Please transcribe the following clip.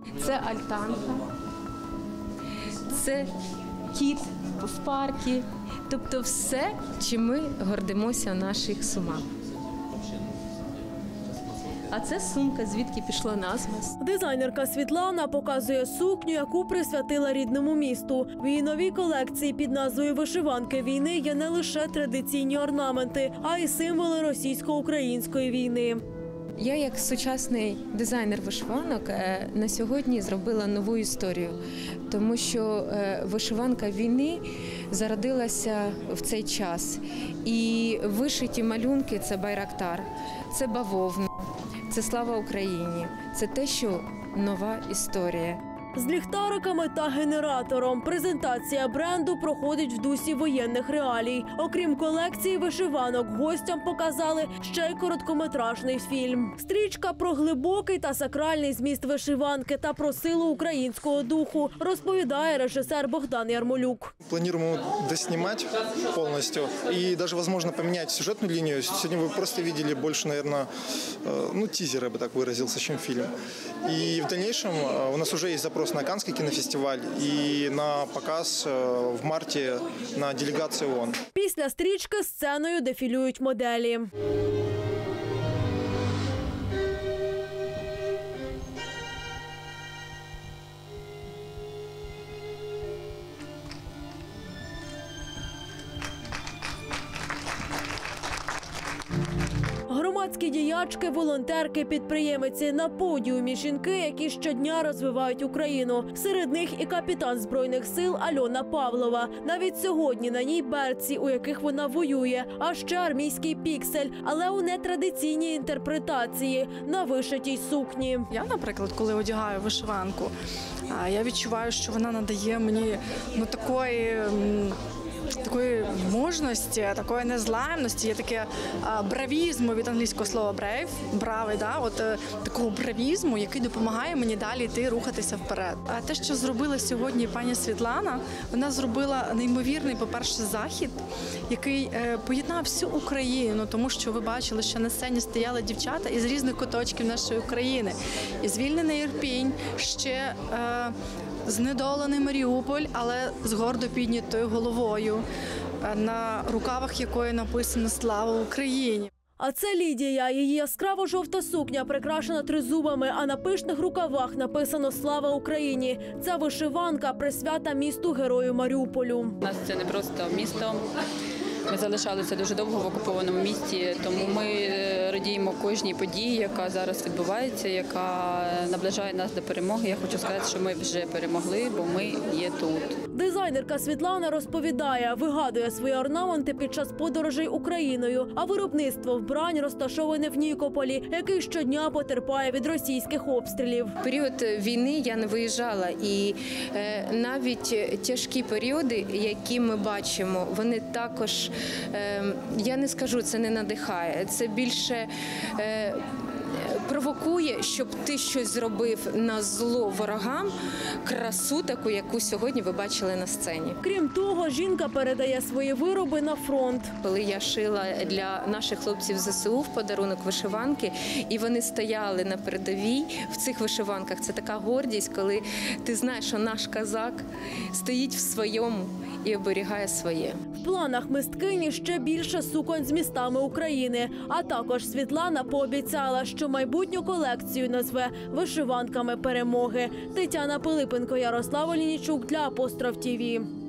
Це альтанка, це кіт в парку, тобто все, чим ми гордимося в наших Сумах. А це сумка, звідки пішла назва. Дизайнерка Світлана показує сукню, яку присвятила рідному місту. В її новій колекції під назвою «Вишиванки війни» є не лише традиційні орнаменти, а й символи російсько-української війни. Я як сучасний дизайнер вишиванок на сьогодні зробила нову історію, тому що вишиванка війни зародилася в цей час. І вишиті малюнки – це байрактар, це бавовна, це слава Україні, це те, що нова історія. З ліхтариками та генератором презентація бренду проходить в дусі воєнних реалій. Окрім колекції вишиванок, гостям показали ще й короткометражний фільм. Стрічка про глибокий та сакральний зміст вишиванки та про силу українського духу, розповідає режисер Богдан Ярмолюк. Планируем доснимать полностью и даже, возможно, поменять сюжетную линию. Сегодня вы просто видели больше, наверное, тизер, я бы так выразился, чем фильм. И в дальнейшем у нас уже есть запрос на Каннский кинофестиваль и на показ в марте на делегацию ООН. Після стрічки сценою дефілюють моделі. Громадські діячки, волонтерки, підприємиці, на подіумі жінки, які щодня розвивають Україну. Серед них і капітан Збройних сил Альона Павлова. Навіть сьогодні на ній берці, у яких вона воює, а ще армійський піксель, але у нетрадиційній інтерпретації, на вишитій сукні. Я, наприклад, коли одягаю вишиванку, я відчуваю, що вона надає мені такої мужності, такої незламності, є таке бравізму від англійського слова brave, бравий, такого бравізму, який допомагає мені далі йти, рухатися вперед. А те, що зробила сьогодні пані Світлана, вона зробила неймовірний, по-перше, захід, який поєднав всю Україну, тому що ви бачили, що на сцені стояли дівчата із різних куточків нашої України. І звільнений Ірпінь, ще знедолений Маріуполь, але з гордо піднятою головою, на рукавах якої написано «Слава Україні». А це Лідія. Її яскраво-жовта сукня прикрашена тризубами, а на пишних рукавах написано «Слава Україні». Ця вишиванка – присвята місту Герою Маріуполю. У нас це не просто місто. Ми залишалися дуже довго в окупованому місті, тому ми радіємо кожній події, яка зараз відбувається, яка наближає нас до перемоги. Я хочу сказати, що ми вже перемогли, бо ми є тут. Дизайнерка Світлана розповідає, вигадує свої орнаменти під час подорожей Україною, а виробництво вбрань розташоване в Нікополі, який щодня потерпає від російських обстрілів. В період війни я не виїжджала, і навіть тяжкі періоди, які ми бачимо, вони також, я не скажу, це не надихає, це більше провокує, щоб ти щось зробив на зло ворогам, красу таку, яку сьогодні ви бачили на сцені. Крім того, жінка передає свої вироби на фронт. Коли я шила для наших хлопців ЗСУ в подарунок вишиванки, і вони стояли на передовій в цих вишиванках, це така гордість, коли ти знаєш, що наш козак стоїть в своєму і оберігає своє. В планах мисткині ще більше суконь з містами України. А також Світлана пообіцяла, що майбутню колекцію назве «Вишиванками перемоги». Тетяна Пилипенко, Ярослав Олійничук для Апостроф ТІВІ.